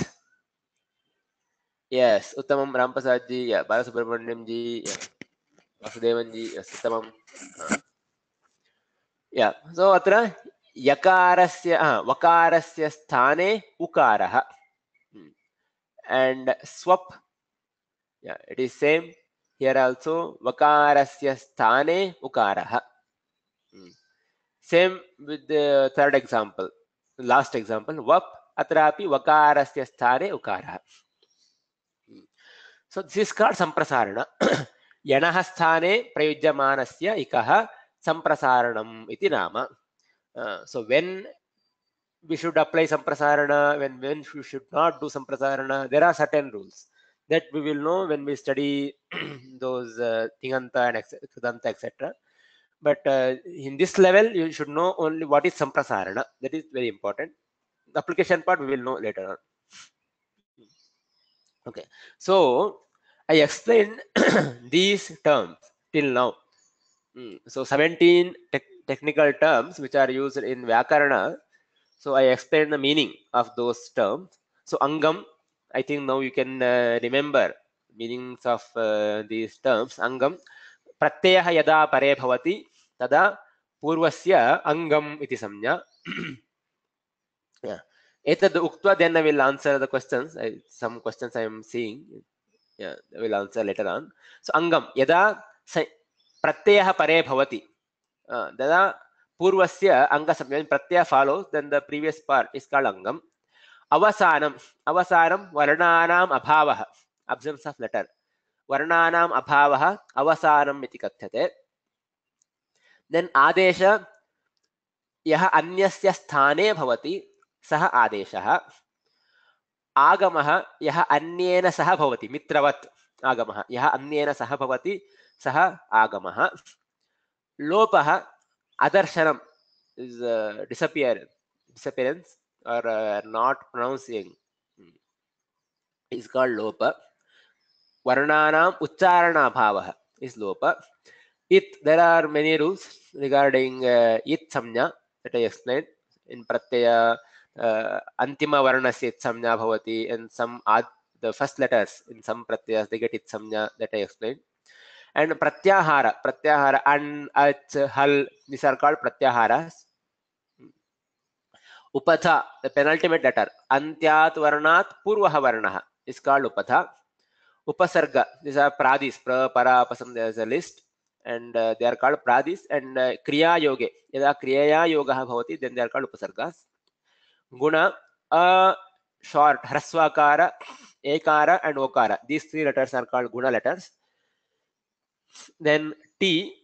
S1: yes uttamam Ram Prasad ji yeah Balasubramanian ji yeah Vasudevan ji yes uttamam uh, yeah so atra yakarasya uh, vakarasya sthane ukarah hmm. and swap Yeah, it is same here also. Vakarasya sthane ukarah. Mm. Same with the third example, last example. Vap atrapi vakarasya sthane ukarah. Mm. So this is called samprasarana. Yanah sthane prayujyamanasya ikah samprasaranam iti nama. Uh, so when we should apply samprasarana, when when we should not do samprasarana, there are certain rules that we will know when we study those uh, tinganta and kridanta, et cetera. But uh, in this level, you should know only what is samprasarana. That is very important. The application part we will know later on. Okay, so I explained these terms till now. Mm. So seventeen te technical terms which are used in Vyakarana. So I explained the meaning of those terms. So Angam, I think now you can uh, remember meanings of uh, these terms. Angam, pratyayah yada pare bhavati, tada purvasya angam iti samnya. Yeah. Etad uktva, then I will answer the questions. I, some questions I am seeing. Yeah, I will answer later on. So Angam, yada pratyayah pare bhavati. Uh, Dada purvasya anga samya, pratyaya follows, then the previous part is called angam. Avasanam, avasanam varnanam abhavah, absence of letter. Varnanam abhavah avasanam iti kathyate. Then adesha यः अन्यस्य स्थाने भवति सः आदेशः. आगमः यः अन्येन सह भवति, मित्रवत् आगमः, यः अन्येन सह भवति सः आगमः. लोपः अदर्शनम is uh, disappear, disappearance or uh, not pronouncing is called lopa. Varnanam ucharana bhavah is lopa. It, there are many rules regarding uh, it samnya that I explained in pratyaya. Uh, antima varnasya it samnya bhavati, and some ad, the first letters in some pratyayas they get it samnya that I explained. And pratyahara, pratyahara, an, ach, hal, these are called pratyaharas. Upatha, the penultimate letter, antyat varnat purvah varnah is called upatha. Upasarga, these are pradis, pra, para, pasam, there is a list, and uh, they are called pradis. And uh, kriya yoge, yada kriya yogaha bhavati, then they are called upasargas. Guna, a short, hrasvakara, ekara, and okara. These three letters are called guna letters. Then T,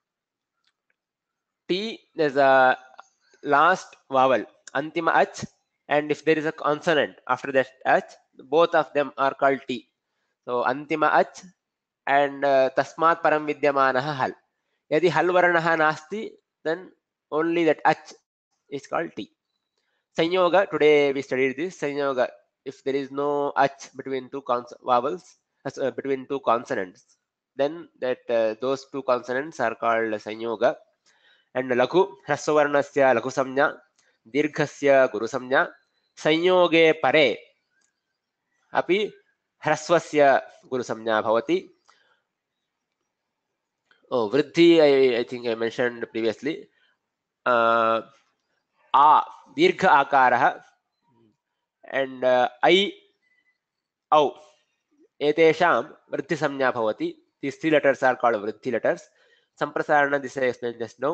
S1: T, there's a last vowel, antima ach, and if there is a consonant after that ach, both of them are called T. So antima ach and uh, tasmat param vidyamanaha hal. Yadi hal varanaha nasti, then only that ach is called T. Sanyoga, today we studied this. Sanyoga, if there is no ach between two cons vowels, uh, between two consonants, then that uh, those two consonants are called sanyoga. And lakhu, hrasvarnasya lakhu samnya, dirghasya guru samnya, sanyoge pare api hrasvasya guru samnya bhavati. Oh, vriddhi, I, I think I mentioned previously. Uh, a, dirgha akaraha, and uh, I, au, etesham vriddhi samnya bhavati. These three letters are called vriddhi letters. Samprasarana, this I explained just now.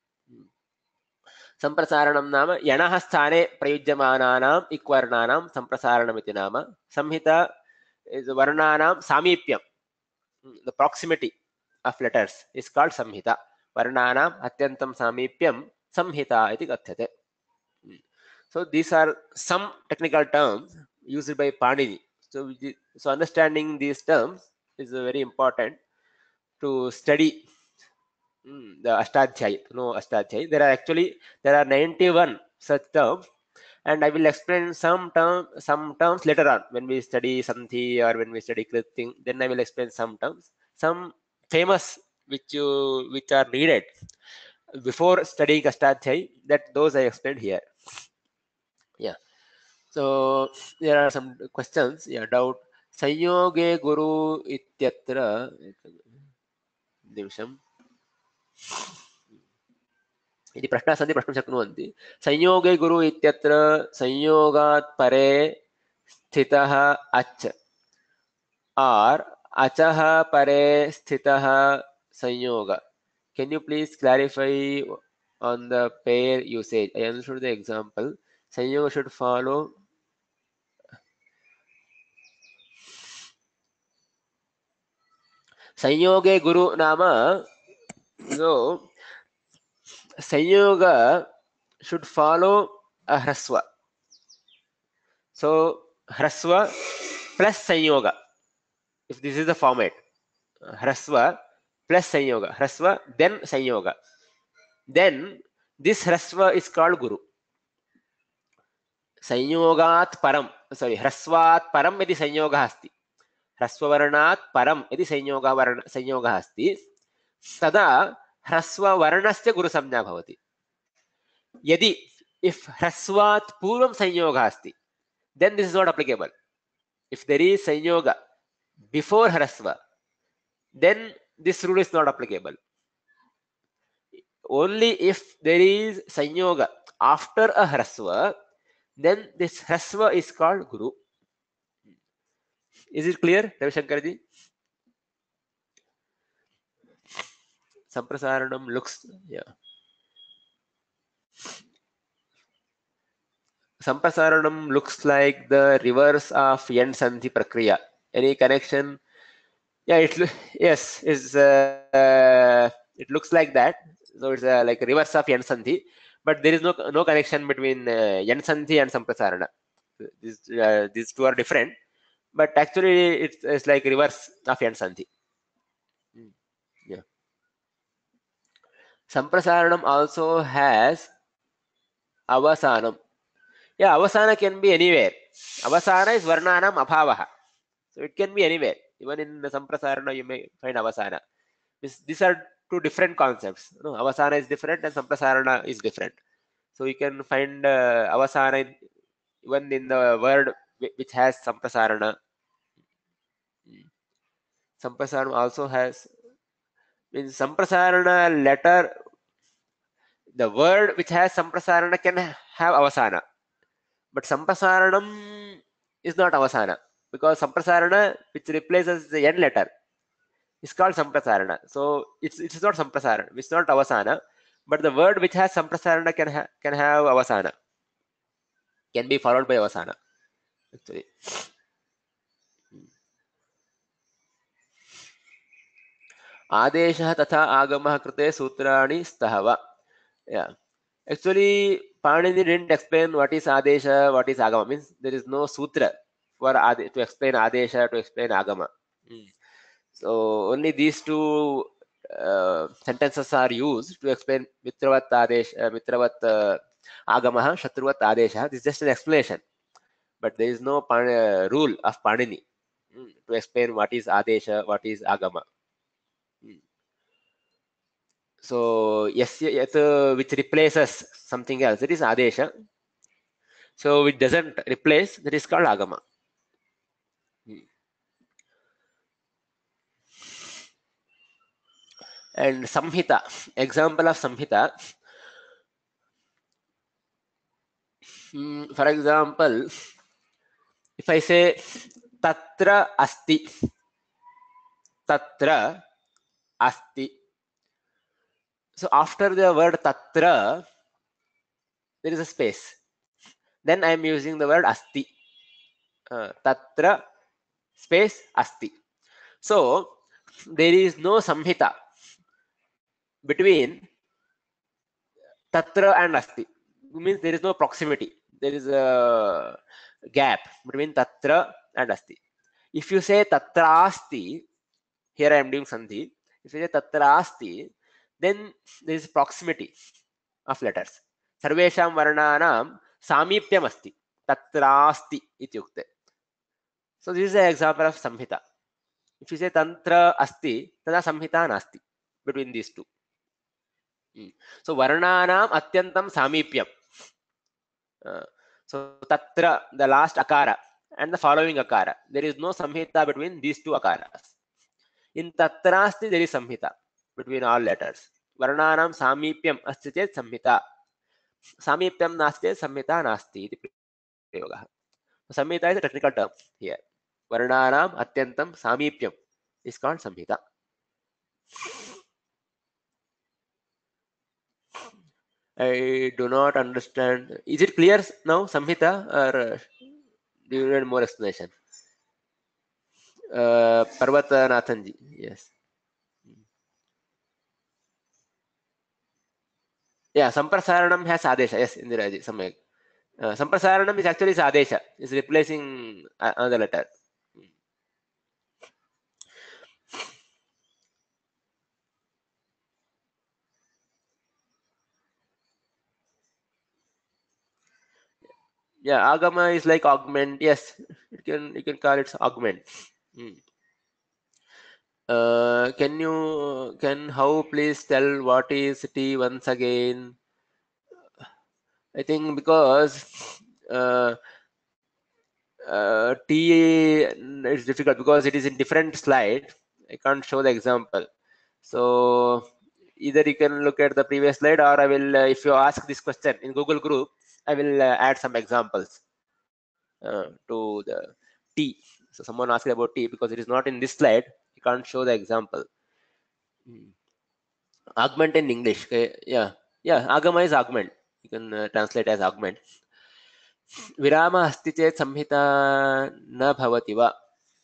S1: संप्रसारणं नाम यणः स्थाने प्रयुज्यमानानाम् इक्वर्णानां संप्रसारणमिति नाम. संहिता is वर्णानां सामीप्यं, the proximity of letters is called samhita. वर्णानाम् अत्यन्तं सामीप्यं samhita इति कथ्यते. So these are some technical terms used by Panini. So, so understanding these terms is very important to study Mm, the Ashtadhyayi, no Ashtadhyayi. There are actually there are ninety-one such terms, and I will explain some term some terms later on when we study Sandhi or when we study Kriting. Then I will explain some terms, some famous which you which are needed before studying Ashtadhyayi. That those I explained here. Yeah. So there are some questions. Yeah, doubt. Sanyoge Guru ityatra. Dimsham. इति प्रश्नाः सन्ति प्रष्टुं शक्नुवन्ति. संयोगे गुरु इत्यत्र संयोगात् परे स्थितः अच् आर् Achaha pare sthitaha sanyoga. Can you please clarify on the pair usage? I understood the example. Sanyoga should follow. Sanyoge guru nama. So sanyoga should follow a hraswa. So hraswa plus sanyoga. If this is the format, hraswa plus sanyoga, hraswa then sanyoga, then this hraswa is called guru. संयोगात् परम, sorry, ह्रस्वात् परम यदि संयोगः अस्ति, ह्रस्ववर्णात् परम यदि संयोगवर्ण संयोगः अस्ति, तदा ह्रस्ववर्णस्य गुरुसंज्ञा भवति. यदि if ह्रस्वात् पूर्वं संयोगः अस्ति, then this is not applicable. If there is sanyoga before hraswa, then this rule is not applicable. Only if there is sanyoga after a hraswa, then this hraswa is called guru. Is it clear, Ravi Shankarji? Samprasaranam looks, yeah. Samprasaranam looks like the reverse of Yen Sandhi Prakriya. Any connection? Yeah, it yes, is uh, uh, it looks like that. So it's uh, like a reverse of Yen Sandhi, but there is no no connection between uh, Yen Sandhi and Samprasarana. These uh, these two are different, but actually it's, it's like reverse of Yen Sandhi. Yeah. Samprasaranam also has avasanam. Yeah, avasana can be anywhere. Avasana is varnanam abhavaha. So it can be anywhere. Even in the Samprasarana, you may find avasana. This, these are two different concepts. No, avasana is different and Samprasarana is different. So you can find uh, avasana in, even in the word which has Samprasarana. Samprasarana also has, means Samprasarana letter, the word which has Samprasarana can have avasana. But Samprasaranam is not avasana, because Samprasarana, which replaces the N letter, is called Samprasarana. So it's it's not Samprasarana, it's not avasana, but the word which has Samprasarana can ha can have avasana, can be followed by avasana. Actually, Adeshah tatha agamah krite sutrani stahava. Yeah. Actually, Panini didn't explain what is Adesha, what is Agama. Means there is no sutra for Ade to explain Adesha, to explain Agama. Mm. So only these two uh, sentences are used to explain Mitravat Adesh, uh, Mitravat uh, Agamaha, Shatruvat Adesha. This is just an explanation, but there is no pan, uh, rule of Panini mm, to explain what is Adesha, what is Agama. Mm. So yes, yet, uh, which replaces something else, it is Adesha. So it doesn't replace, that is called Agama. Mm. And Samhita, example of Samhita. Mm, for example, if I say Tatra Asti, Tatra Asti. So after the word Tatra, there is a space. Then I am using the word Asti. Uh, tatra space Asti. So there is no Samhita between Tatra and Asti. It means there is no proximity. There is a gap between Tatra and Asti. If you say Tatra Asti, here I am doing Sandhi. If you say Tatra Asti, then there is proximity of letters. Sarvesham varnanam samipyam asti. Tatrasti ityukte. So this is an example of Samhita. If you say Tantra asti, tada Samhita nasti between these two. So varnanam atyantam samipyam. Uh, so Tatra, the last akara, and the following akara. There is no Samhita between these two akaras. In Tatrasti, there is Samhita between all letters. Varnanam samipyam asti chet Samhita. Samipyam nasti Samhita nasti iti prayoga. Samhita is a technical term here. Varnanam atyantam samipyam. is called Samhita. I do not understand. Is it clear now, Samhita, or uh, do you need more explanation? Uh, Parvata Nathanji, yes. Yeah, Samprasaranam has Adesha. Yes, Indiraji, Samyak. Uh, Samprasaranam is actually Adesha. It's replacing uh, another letter. Yeah, Agama is like augment. Yes, you can you can call it augment. Hmm. Uh, can you can how please tell what is T once again? I think because uh, uh, T is difficult because it is in different slide. I can't show the example. So either you can look at the previous slide, or I will, uh, if you ask this question in Google group, I will uh, add some examples uh, to the T. So someone asked about T because it is not in this slide. You can't show the example. Hmm. Augment in English. Okay? Yeah, yeah. Agama is augment. You can uh, translate as augment. विराम अस्ति चेत् संहिता न भवति वा?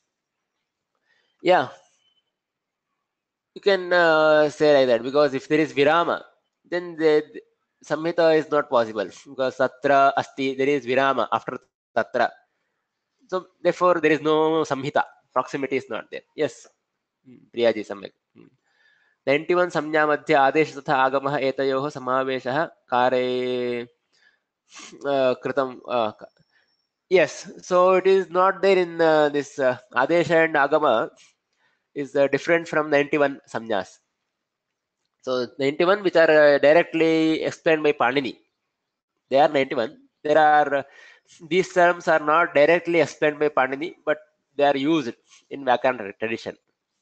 S1: Yeah, you can uh, say like that, because if there is virama, then the samhita is not possible, because tatra asti, there is virama after tatra. So therefore there is no samhita. Proximity is not there. Yes, Priyaji सम्यक्. ninety-one संज्ञा मध्ये आदेश तथा आगमः एतयोः समावेशः कारे कृतं. Yes, so it is not there in uh, this uh, Adesha and Agama is uh, different from ninety-one Samnyas. So ninety-one which are uh, directly explained by Panini. They are ninety-one. There are uh, these terms are not directly explained by Panini, but they are used in Vyakarana tradition.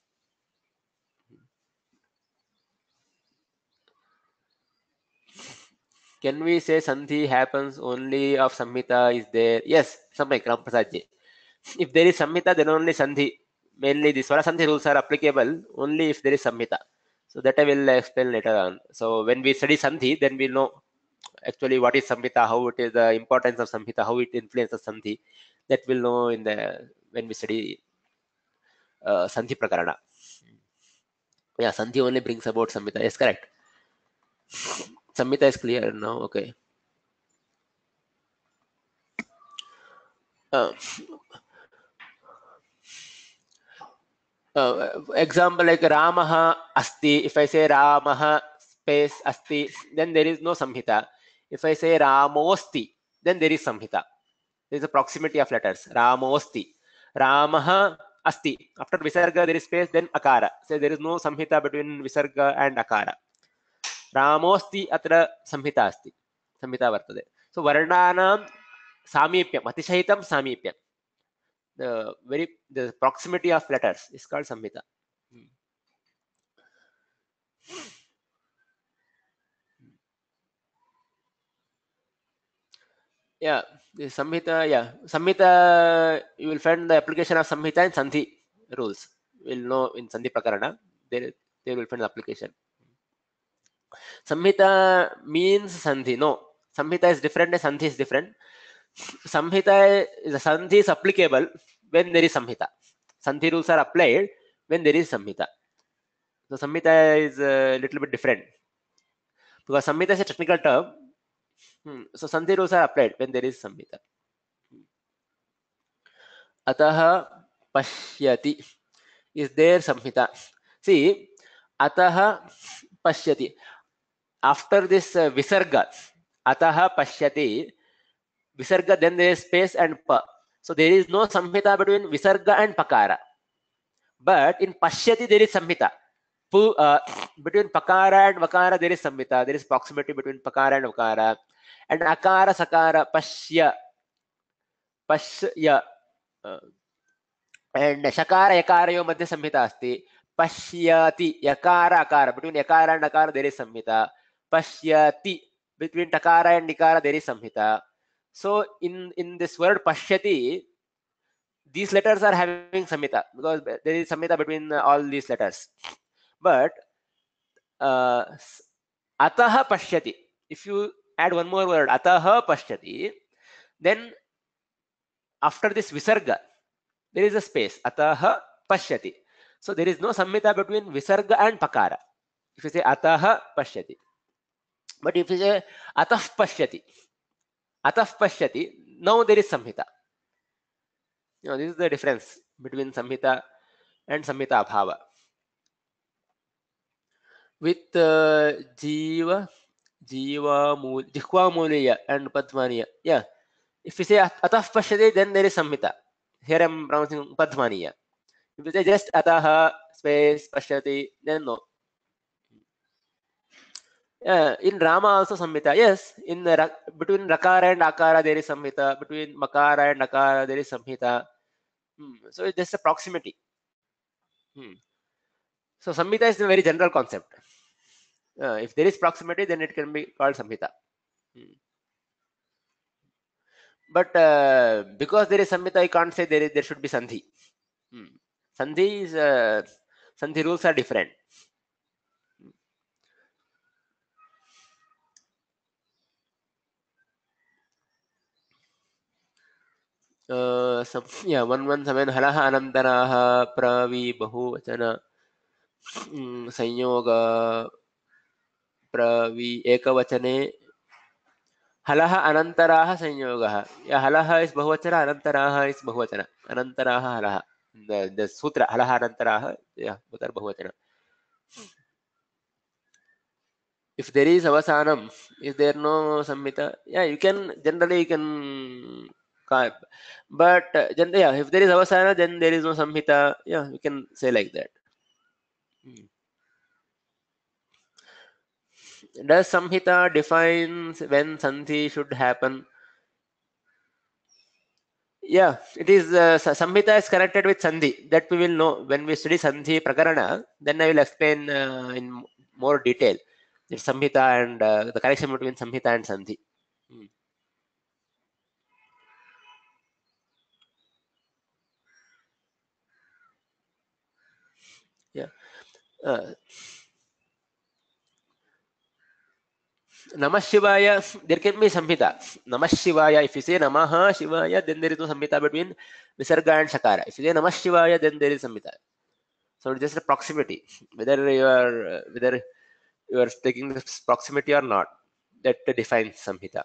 S1: Can we say Sandhi happens only of Samhita is there? Yes, Samyak Ramprasadji. If there is Samhita, then only Sandhi. Mainly the Swara Sandhi rules are applicable only if there is Samhita. So that I will explain later on. So when we study Sandhi, then we know actually what is Samhita, how it is the importance of Samhita, how it influences Sandhi. That we'll know in the when we study uh, Sandhi Prakarana. Yeah, Sandhi only brings about Samhita. Yes, correct. Samhita is clear now. Okay. Uh, uh, example like Ramaha Asti. If I say Ramaha space Asti, then there is no Samhita. If I say Ramosti, then there is Samhita. There is a proximity of letters. Ramosti. Ramaha Asti. After Visarga, there is space, then Akara. So there is no Samhita between Visarga and Akara. Ramosti atra Samhita Asti. Samhita Vartade. So Varnanam Samipyam. Atishahitam Samipyam. The very the proximity of letters is called Samhita. Yeah, the Samhita, yeah. Samhita, you will find the application of Samhita in Sandhi rules. You will know in Sandhi Prakarana, there, there will find the application. Samhita means Sandhi. No, Samhita is different and Sandhi is different. Samhita is a Sandhi is applicable when there is Samhita. Sandhi rules are applied when there is Samhita. So Samhita is a little bit different. Because Samhita is a technical term. Hmm. So Sandhi rules are applied when there is Samhita. Ataha pashyati. Is there Samhita? See, ataha pashyati. After this uh, visarga, ataha pashyati, visarga, then there is space and pa. So there is no Samhita between visarga and pakara. But in pashyati there is Samhita. Pu, uh, between pakara and vakara there is Samhita. There is proximity between pakara and vakara. And akara sakara pashya. Pashya. Uh, and shakara yakarayo madhya samhita asti. Pashyati yakara akara. Between yakara and akara there is samhita. Pashyati. Between takara and nikara there is samhita. So in, in this word pashyati, these letters are having samhita because there is samhita between all these letters. But uh, ataha pashyati, if you add one more word, ataha pashyati, then after this visarga, there is a space, ataha pashyati. So there is no samhita between visarga and pakara. If you say ataha pashyati, but if you say atah pashyati, atah pashyati, now there is samhita. You know, this is the difference between samhita and samhita abhava. With uh, jiva, jiva, mul, jihva muliya and padmaniya. Yeah, if you say atah pashyati, then there is samhita. Here I am pronouncing padmaniya. If you say just ataha space pashyati, then no. Uh, in Rama also samhita. Yes, in the ra between rakara and akara there is samhita. Between makara and akara there is samhita. Hmm. So it's just a proximity. Hmm. So samhita is a very general concept. Uh, if there is proximity, then it can be called samhita. Hmm. But uh, because there is samhita, I can't say there is there should be sandhi. Hmm. Sandhi is uh, sandhi rules are different. Uh, some, yeah, one one seven halaha anantaraha pravi bahuvachana mm, संयोग प्रवि एकवचने हलः अनन्तराः संयोगः. Yeah, हलः is बहुवचन, अनन्तराः is बहुवचन. अनन्तराः हलः. The, the sutra हलः अनन्तराः, yeah, both are बहुवचन. If there is avasanam, is there no samhita? Yeah, you can generally you can, but uh, generally, yeah, if there is avasana, then there is no samhita. Yeah, you can say like that. Hmm. Does samhita defines when sandhi should happen? Yeah, it is uh, samhita is connected with sandhi. That we will know when we study sandhi prakarana. Then I will explain uh, in more detail the samhita and uh, the connection between samhita and sandhi. Hmm. Yeah. Uh, Namah Shivaya, there can be samhita. Namah Shivaya, if you say Namaha Shivaya, then there is no samhita between Visarga and Shakara. If you say Namah Shivaya, then there is samhita. So it's just a proximity. Whether you are uh, whether you are taking this proximity or not, that defines samhita.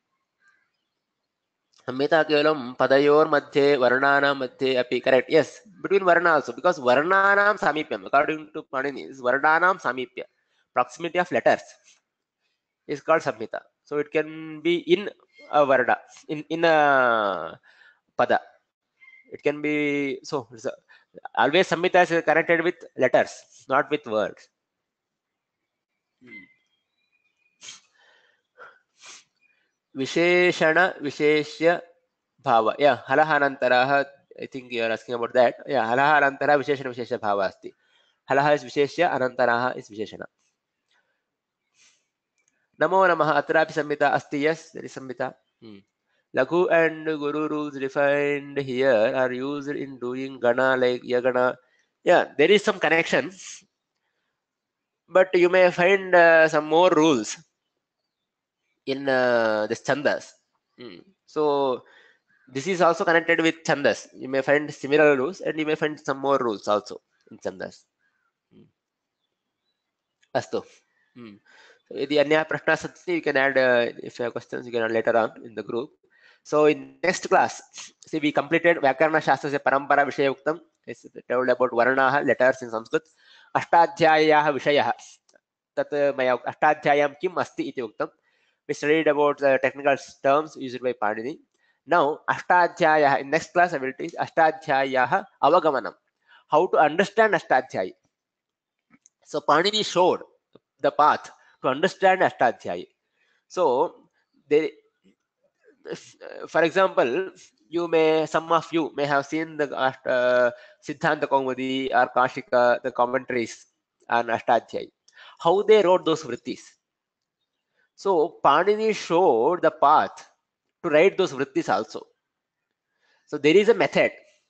S1: Samhita kevalam padayor madhye varnanam madhye api. Correct. Yes, between varna also, because varnanam samipyam, according to Panini, is varnanam samipya. Proximity of letters is called samhita. So it can be in a varna, in in a pada. It can be so. It's a, always samhita is connected with letters, not with words. Visheshana Visheshya Bhava. Yeah, halaha anantaraha. I think you are asking about that. Yeah, halaha anantara Visheshana Visheshya Bhava asti. Halaha is Visheshya, anantaraha is Visheshana. Namo Namaha atrapi samhita asti. Yes, there is samhita. Hmm. Laghu and Guru rules defined here are used in doing gana like yagana. Yeah, there is some connection, but you may find uh, some more rules in uh, this chandas. Hmm. So this is also connected with chandas. You may find similar rules and you may find some more rules also in chandas. Hmm. Astu. Hmm. So यदि अन्य प्रश्नाः सन्ति, you can add uh, if you have questions you can add later on in the group. So in next class, see we completed व्याकरण शास्त्रस्य परंपरा विषय उक्तम्. It's told about varणाः, letters in Sanskrit. अष्टाध्याय्याः विषयः तत् मया अष्टाध्याय्यां किम् अस्ति इति उक्तम्. We studied about the technical terms used by Panini. Now Ashtadhyaya, in next class I will teach Ashtadhyaya Avagamanam, how to understand Ashtadhyaya. So Panini showed the path to understand Ashtadhyaya. So they, for example, you may some of you may have seen the uh, Siddhanta Kaumudi or Kashika, the commentaries on Ashtadhyaya, how they wrote those vrittis. So Panini showed the path to write those vrittis also. So there is a method.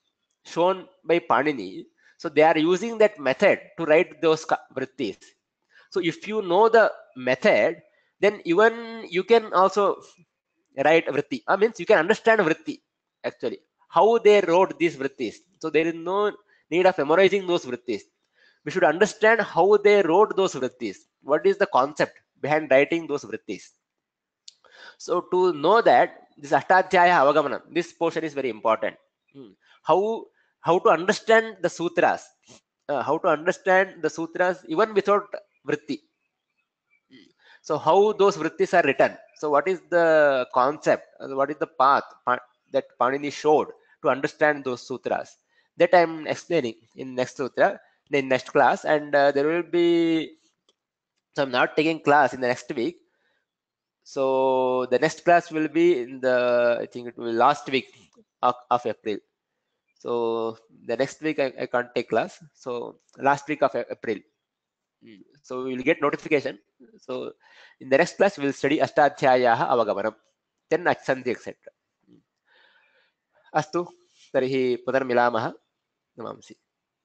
S1: shown by Panini. So they are using that method to write those vrittis. So if you know the method, then even you can also write vritti. I means you can understand vritti actually, how they wrote these vrittis. So there is no need of memorizing those vrittis. We should understand how they wrote those vrittis. What is the concept behind writing those vrittis? So to know that, this Ashtadhyaya Avagamanam, this portion is very important. Hmm. How how to understand the sutras, uh, how to understand the sutras even without vritti. So how those vrittis are written. So what is the concept? uh, What is the path pa- that Panini showed to understand those sutras? That I am explaining in next sutra, in next class, and uh, there will be. So I'm not taking class in the next week. So the next class will be in the, I think it will be last week of, of April. So the next week I, I can't take class. So last week of April. Mm. So we will get notification. So in the next class we will study Ashtadhyayaha Avagamanam, then Achsandhi, et cetera. Astu, तर्हि पुनर्मिलामः. नमांसि.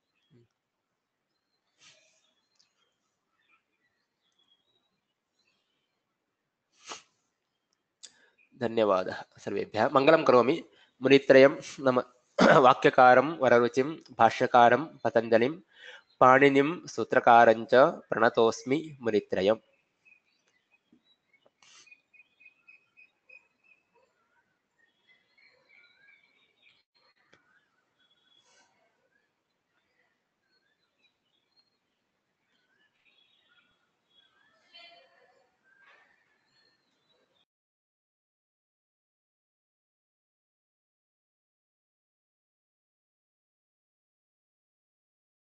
S1: धन्यवादः सर्वेभ्यः. मङ्गलं करोमि. मुनित्रयं नम वाक्यकारं वररुचिं भाष्यकारं पतञ्जलिं पाणिनिं सूत्रकारं च प्रणतोऽस्मि मुनित्रयम्.